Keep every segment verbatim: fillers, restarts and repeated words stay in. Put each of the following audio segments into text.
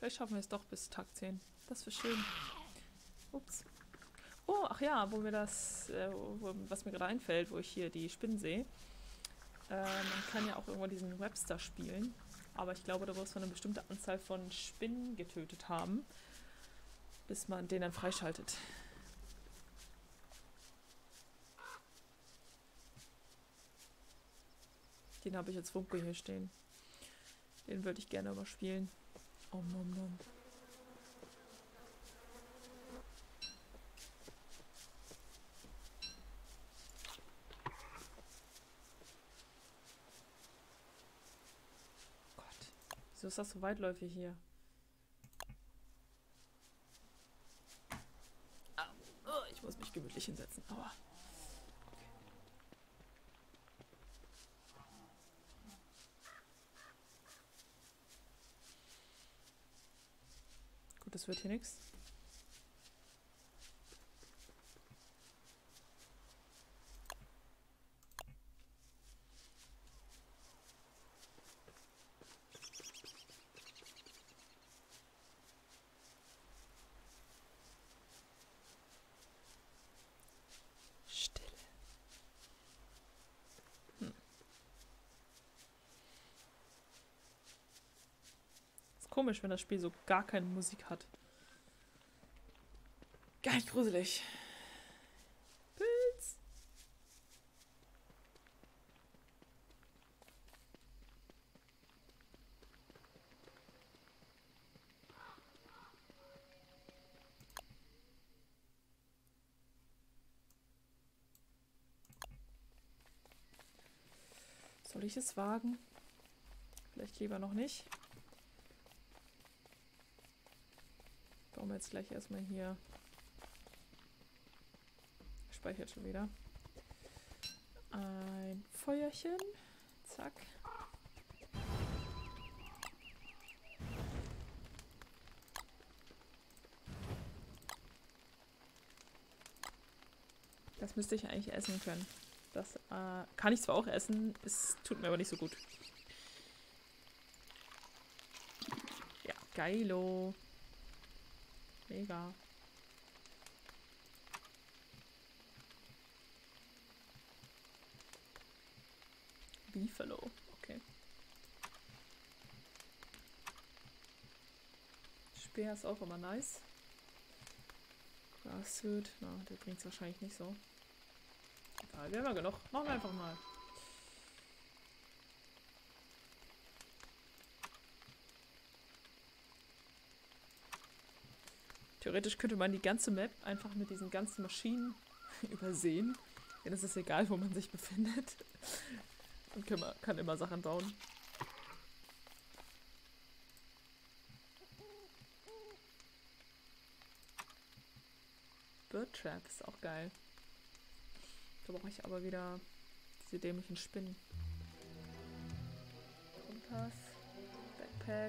Vielleicht schaffen wir es doch bis Tag zehn. Das wäre schön. Ups. Oh, ach ja, wo mir das, äh, wo, was mir gerade einfällt, wo ich hier die Spinnen sehe. Äh, man kann ja auch irgendwann diesen Webster spielen. Aber ich glaube, da muss man eine bestimmte Anzahl von Spinnen getötet haben, bis man den dann freischaltet. Den habe ich als Funke hier stehen. Den würde ich gerne mal spielen. Om nom nom. Gott, wieso ist das so weitläufig hier? Ah, oh, ich muss mich gemütlich hinsetzen. Aua. Gut, das wird hier nichts. Stille. Hm. Ist komisch, wenn das Spiel so gar keine Musik hat. Gar nicht gruselig. Pilz. Soll ich es wagen? Vielleicht lieber noch nicht. Bauen wir jetzt gleich erstmal hier. Speichert schon wieder. Ein Feuerchen. Zack. Das müsste ich eigentlich essen können. Das äh, kann ich zwar auch essen, es tut mir aber nicht so gut. Ja, geilo. Mega. Beefalo, okay. Speer ist auch immer nice. Grasshoot, na, der bringt es wahrscheinlich nicht so. Egal, wir haben ja genug. Machen wir einfach mal. Theoretisch könnte man die ganze Map einfach mit diesen ganzen Maschinen übersehen. Denn es ist egal, wo man sich befindet. Und kann, man, kann immer Sachen bauen. Bird Trap ist auch geil. Da brauche ich aber wieder diese dämlichen Spinnen. Kompass, Backpack.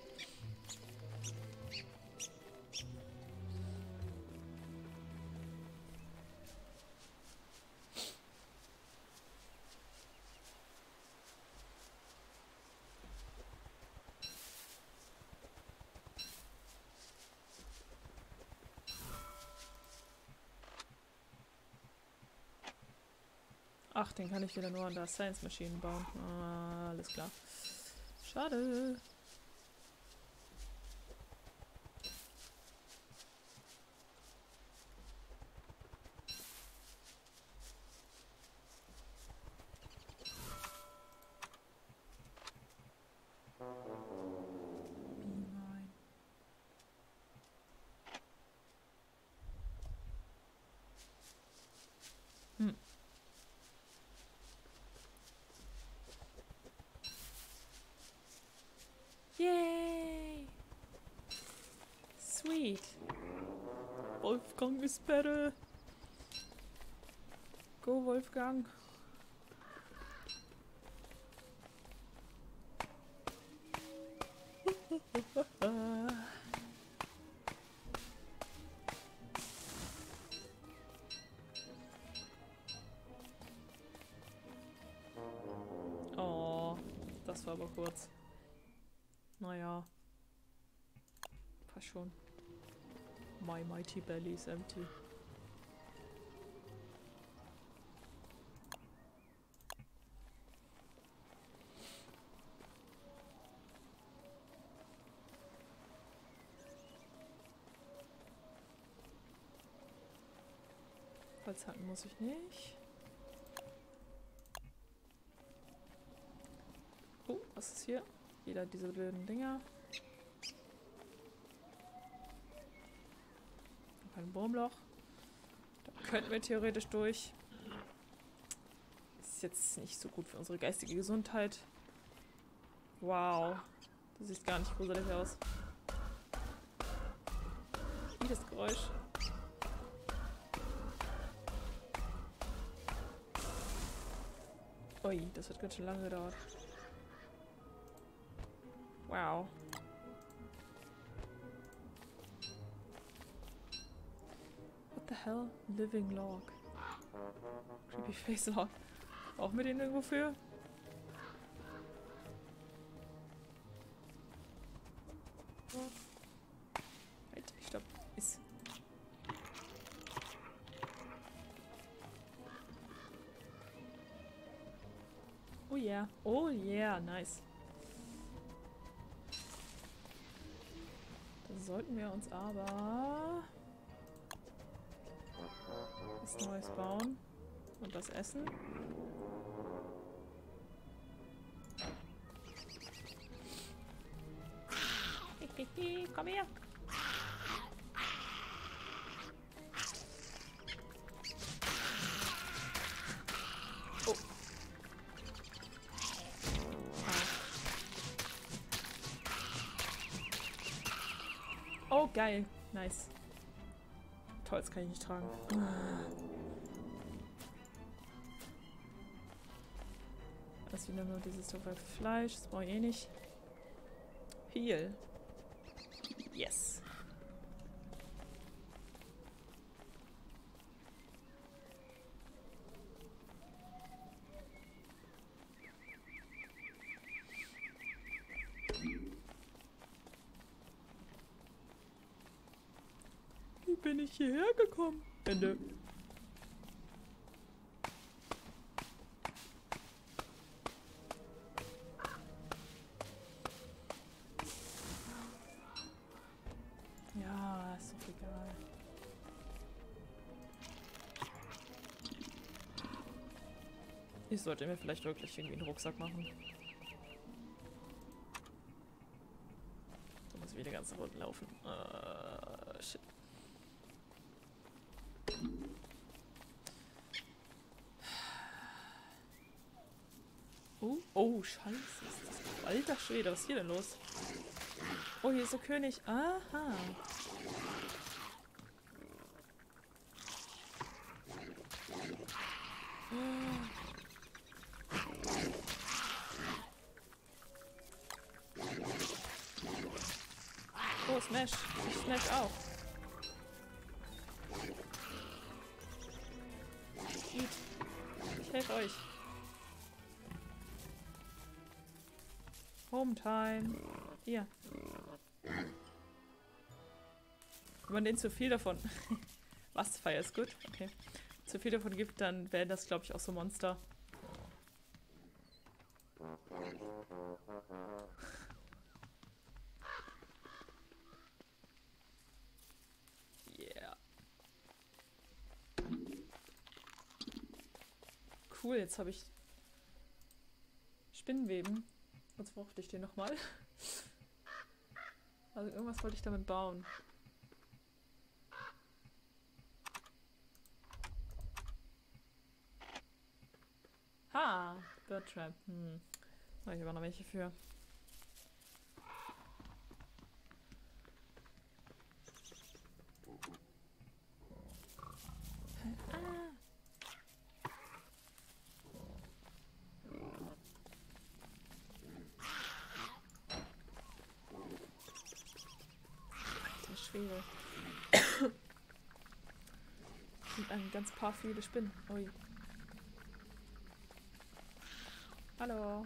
Ach, den kann ich wieder nur an der Science Machine bauen. Ah, alles klar. Schade. Hm. Yay! Sweet. Wolfgang is better. Go, Wolfgang. Oh, das war aber kurz. Naja. Passt schon. My mighty belly is empty. Holzhacken muss ich nicht. Oh, was ist hier? Wieder diese blöden Dinger. Noch ein Wurmloch. Da könnten wir theoretisch durch. Ist jetzt nicht so gut für unsere geistige Gesundheit. Wow. Das sieht gar nicht gruselig aus. Wie das Geräusch. Ui, das wird ganz schön lange gedauert. Wow. What the hell? Living Log. Creepy Face Log. Brauchen wir den irgendwo für? Halt, stopp. Ist. Oh yeah. Oh yeah, nice. Dann sollten wir uns aber was Neues bauen und das essen. Hihihi, komm her! Oh. Oh, geil. Nice. Toll, das kann ich nicht tragen. Das ist wieder nur dieses doofe Fleisch. Das brauche ich eh nicht. Heal. Yes. Wie bin ich hierher gekommen? Ende. Ja, ist doch egal. Ich sollte mir vielleicht wirklich irgendwie einen Rucksack machen. So muss ich wieder ganz nach unten laufen. Uh, shit. Oh, oh, scheiße. Ist das... Alter Schwede, was ist hier denn los? Oh, hier ist der König. Aha. Oh, Smash. Ich Smash auch. Eat. Ich helfe euch. Home time. Hier. Wenn man denen zu viel davon... Was? Fire ist gut? Okay. Zu viel davon gibt, dann werden das, glaube ich, auch so Monster. Yeah. Cool, jetzt habe ich Spinnenweben. Sonst brauchte ich den nochmal. Also irgendwas wollte ich damit bauen. Ha! Bird Trap. Hm. Da habe ich aber noch welche für. Ah! Alter Schwede. Und ein ganz paar viele Spinnen. Ui. Hallo.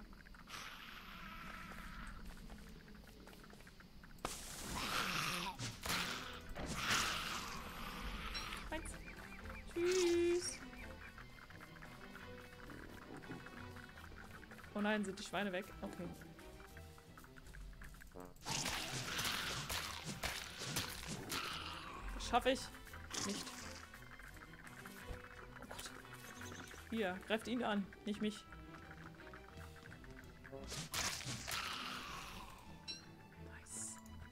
nein, sind die Schweine weg? Okay. Das schaffe ich nicht. Oh Gott. Hier, greift ihn an, nicht mich. Nice.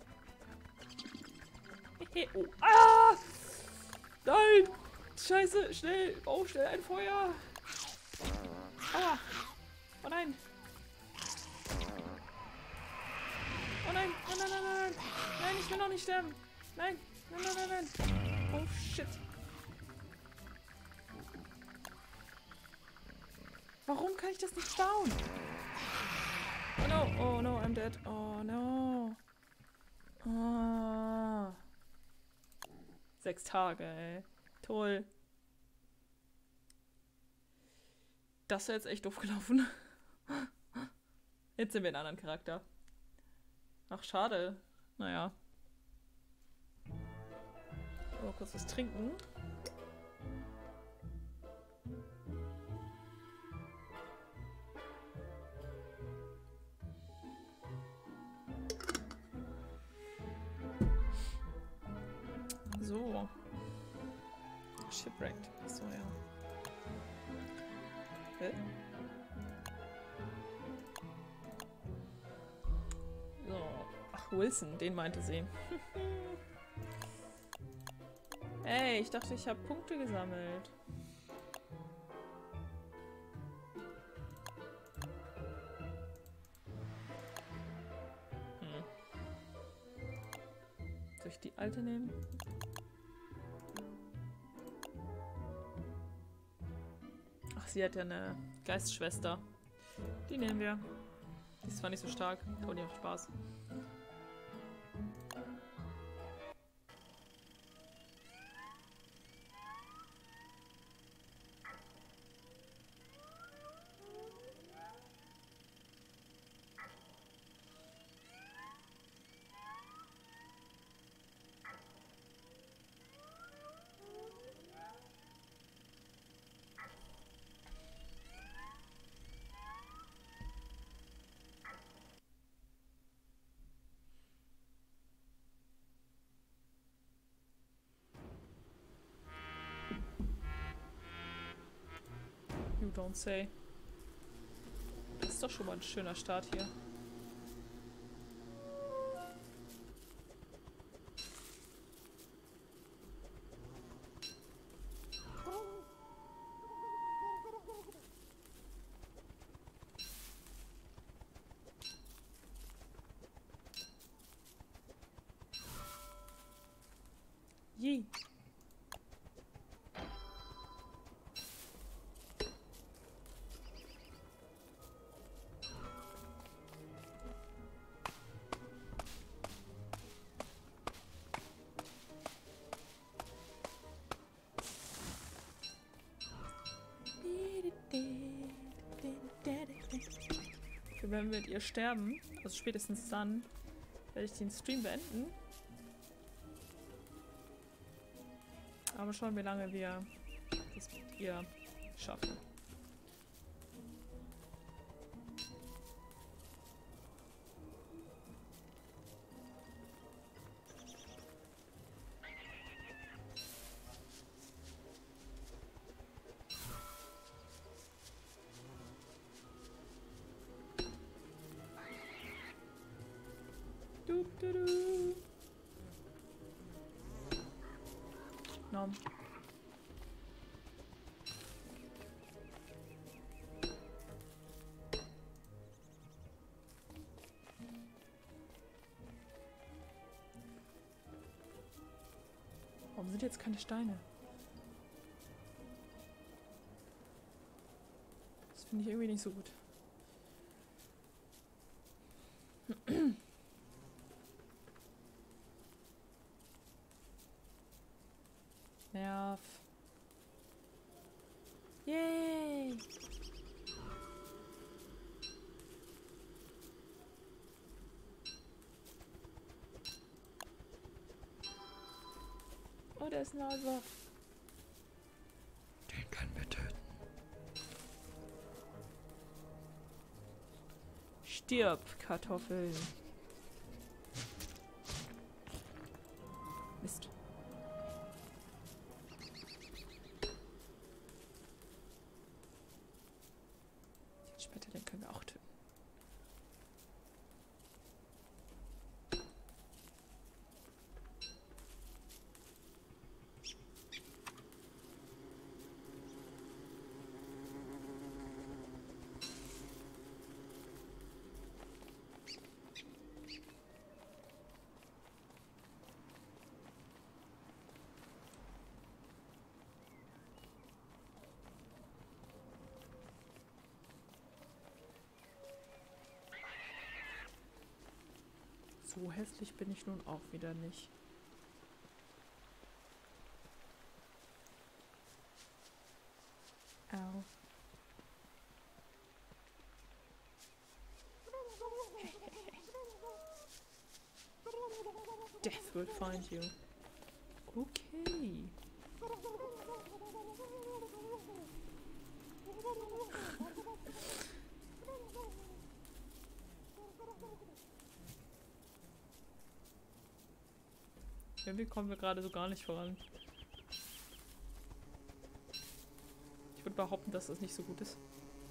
Oh. Ah! Nein! Scheiße, schnell! Oh, schnell ein Feuer! Aua! Oh nein! Oh nein! Nein, nein, nein, nein! Nein, ich will noch nicht sterben! Nein! Nein, nein, nein, nein! Oh shit! Warum kann ich das nicht bauen? Oh no! Oh no, I'm dead! Oh no! Oh. Sechs Tage, ey. Toll. Das wäre jetzt echt doof gelaufen. Jetzt sind wir in einem anderen Charakter. Ach, schade. Naja. So, kurz was trinken. So. Shipwrecked. Achso, ja. Hä? So. Ach, Wilson, den meinte sie. Ey, ich dachte, ich habe Punkte gesammelt. Hm. Soll ich die alte nehmen? Ach, sie hat ja eine Geistschwester. Die nehmen wir. Die ist zwar nicht so stark, aber die macht Spaß. You don't say. Das ist doch schon mal ein schöner Start hier. Je. Wenn wir mit ihr sterben, also spätestens dann, werde ich den Stream beenden. Aber schauen, wie lange wir das mit ihr schaffen. Du, du, du. No. Warum sind jetzt keine Steine? Das finde ich irgendwie nicht so gut. Nerv. Yay! Oh, der ist ein Laser. Den können wir töten. Stirb, Kartoffel. Mist. Den Schmetterling können wir auch töten. So hässlich bin ich nun auch wieder nicht. Au. Death will find you. Okay. Irgendwie kommen wir gerade so gar nicht voran. Ich würde behaupten, dass das nicht so gut ist.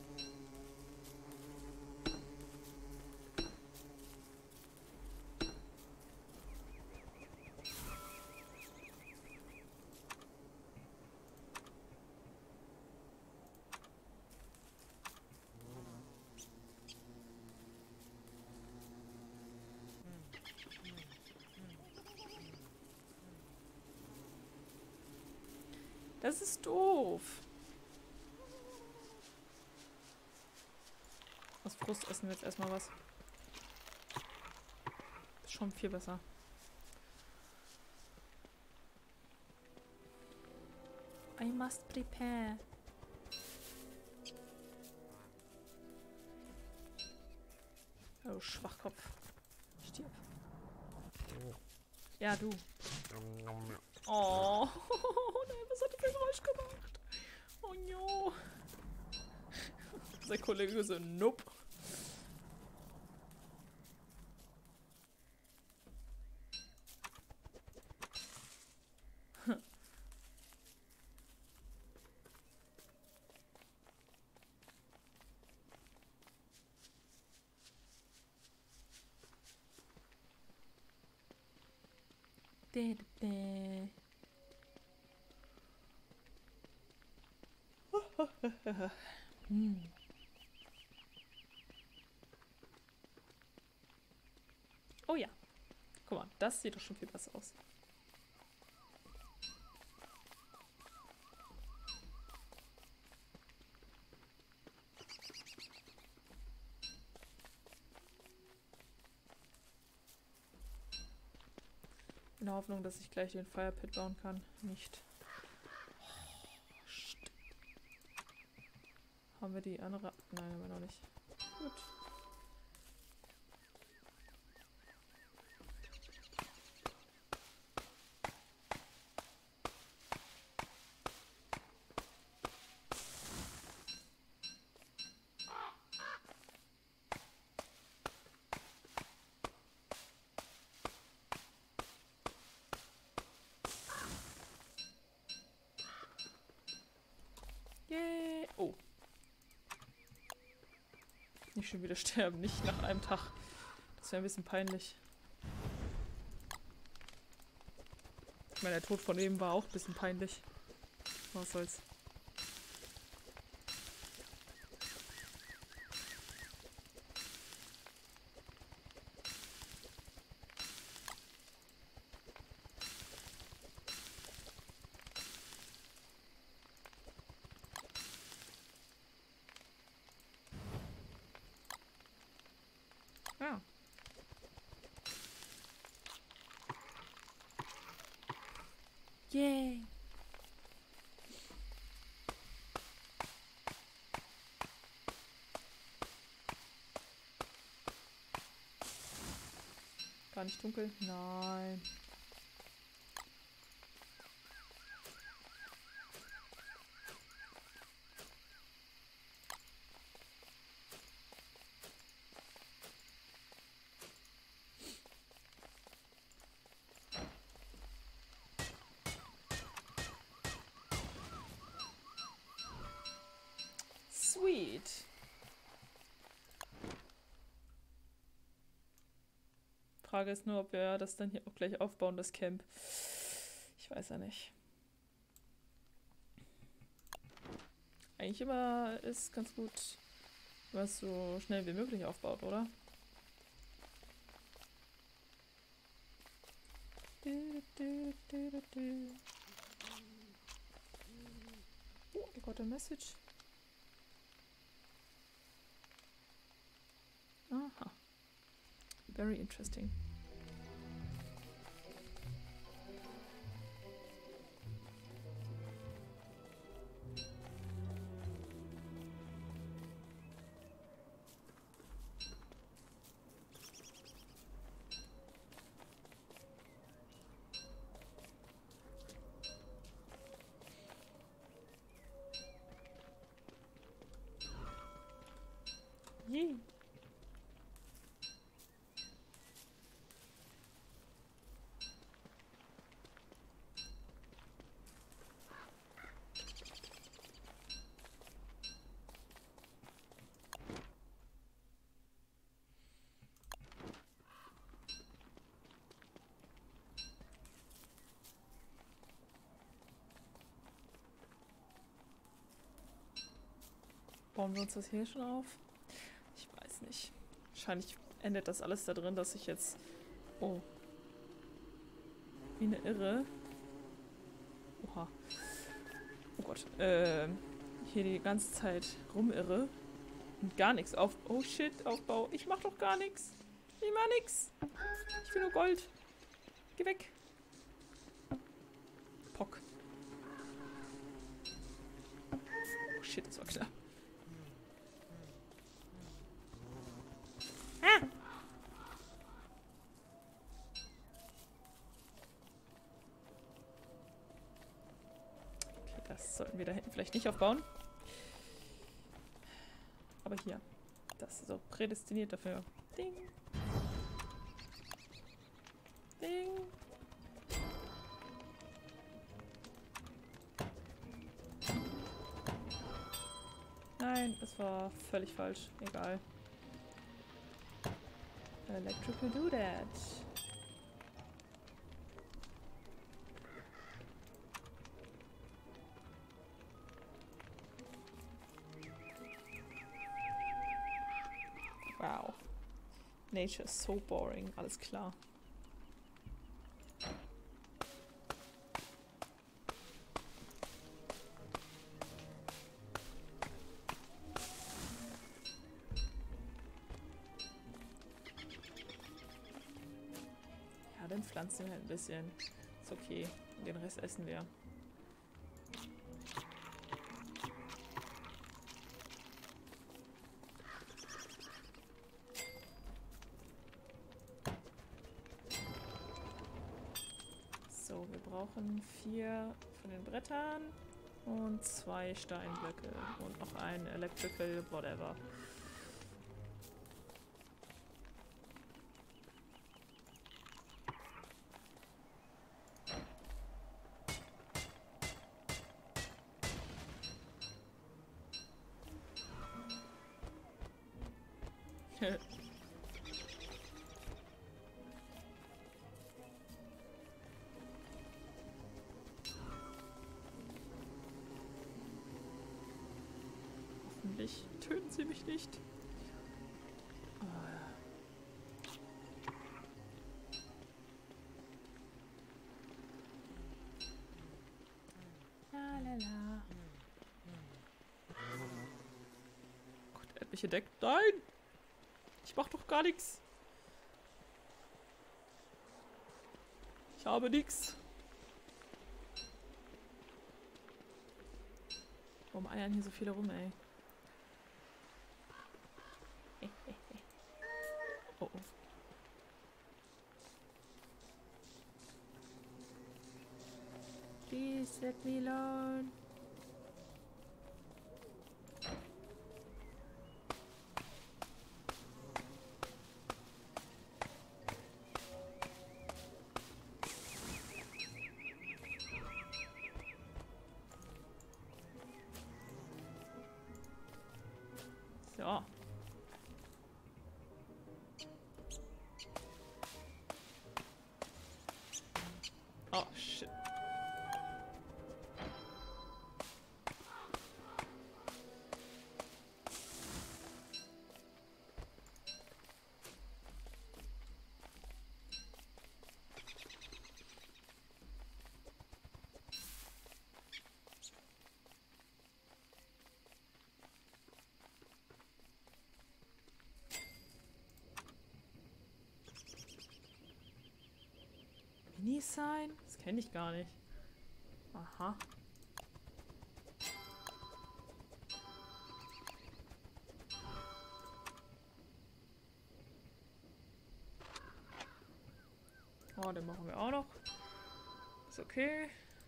Das ist doof. Aus Frust essen wir jetzt erstmal was. Ist schon viel besser. I must prepare. Oh, Schwachkopf. Stirb. Ja, du. Oh, nein, was hat er für ein Geräusch gemacht? Oh no. Sein Kollege so, nope. hm. Oh ja. Guck mal, das sieht doch schon viel besser aus. In der Hoffnung, dass ich gleich den Firepit bauen kann. Nicht. Oh, haben wir die andere? Nein, haben wir noch nicht. Gut. Yay. Oh. Nicht schon wieder sterben, nicht nach einem Tag. Das wäre ein bisschen peinlich. Ich meine, der Tod von eben war auch ein bisschen peinlich. Was soll's. Ja. Yay. Gar nicht dunkel? Nein. Frage ist nur, ob wir das dann hier auch gleich aufbauen, das Camp. Ich weiß ja nicht. Eigentlich immer ist ganz gut, wenn man es so schnell wie möglich aufbaut, oder? Oh, I got a message. Aha. Very interesting. Yay. Bauen wir uns das hier schon auf? Ich weiß nicht. Wahrscheinlich endet das alles da drin, dass ich jetzt... Oh. Wie eine Irre. Oha. Oh Gott. Ähm, hier die ganze Zeit rumirre. Und gar nichts auf... Oh shit, Aufbau. Ich mach doch gar nichts. Ich mach nix. Ich will nur Gold. Geh weg. Pock. Oh shit, das war knapp. Das sollten wir da hinten vielleicht nicht aufbauen. Aber hier. Das ist so prädestiniert dafür. Ding. Ding. Nein, das war völlig falsch. Egal. Electrical do that. Wow. Nature is so boring. Alles klar. Ja, dann pflanzen wir halt ein bisschen. Ist okay. Den Rest essen wir. So, wir brauchen vier von den Brettern und zwei Steinblöcke und noch ein Electrical whatever. Hoffentlich töten sie mich nicht. La la la. Gott, er hat mich entdeckt. Nein! Ich mach doch gar nichts. Ich habe nichts. Warum eiern hier so viele rum, ey? Oh, oh. Please let me alone. So. Oh, shit. Mini-Sign? Das kenne ich gar nicht. Aha. Oh, den machen wir auch noch. Ist okay.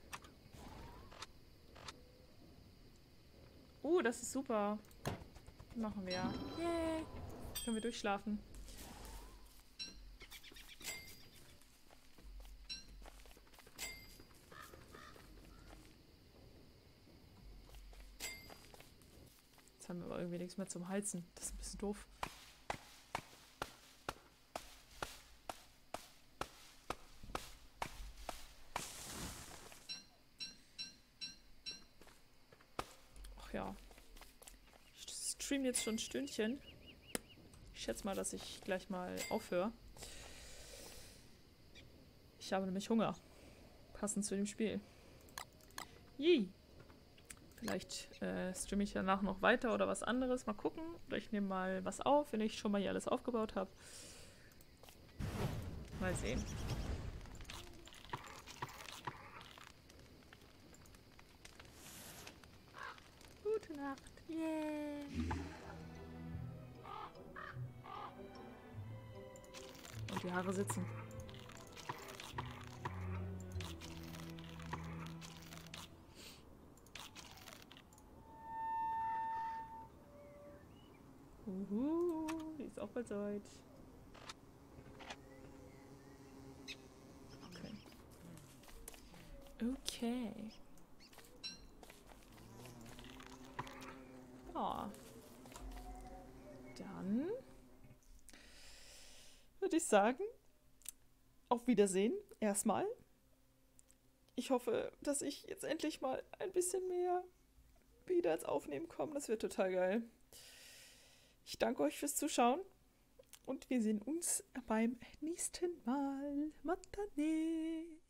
Uh, das ist super. Den machen wir. Yay. Können wir durchschlafen. Jetzt haben wir aber irgendwie nichts mehr zum Heizen. Das ist ein bisschen doof. Ach ja. Ich stream jetzt schon ein Stündchen. Ich schätze mal, dass ich gleich mal aufhöre. Ich habe nämlich Hunger. Passend zu dem Spiel. Yee. Vielleicht äh, streame ich danach noch weiter oder was anderes. Mal gucken. Oder ich nehme mal was auf, wenn ich schon mal hier alles aufgebaut habe. Mal sehen. Gute Nacht. Yeah. Und die Haare sitzen. Uhu, die ist auch bald soweit. Okay. Okay. Ja. Dann würde ich sagen, auf Wiedersehen erstmal. Ich hoffe, dass ich jetzt endlich mal ein bisschen mehr wieder ins Aufnehmen komme. Das wird total geil. Ich danke euch fürs Zuschauen und wir sehen uns beim nächsten Mal. Matane!